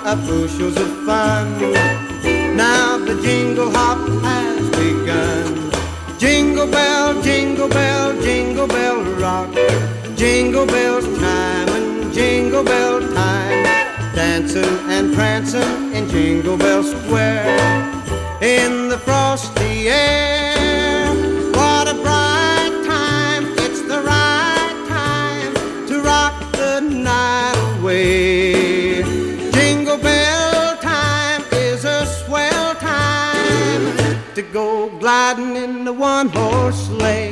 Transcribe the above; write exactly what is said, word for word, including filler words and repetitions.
of bushels of fun. Now the jingle hop has begun. Jingle bell, jingle bell, jingle bell rock. Jingle bells chime and jingle bell time. Dancing and prancing in Jingle Bell Square. In the frosty air, what a bright time. It's the right time to rock the night away. Jingle bell time is a swell time to go gliding in the one-horse sleigh.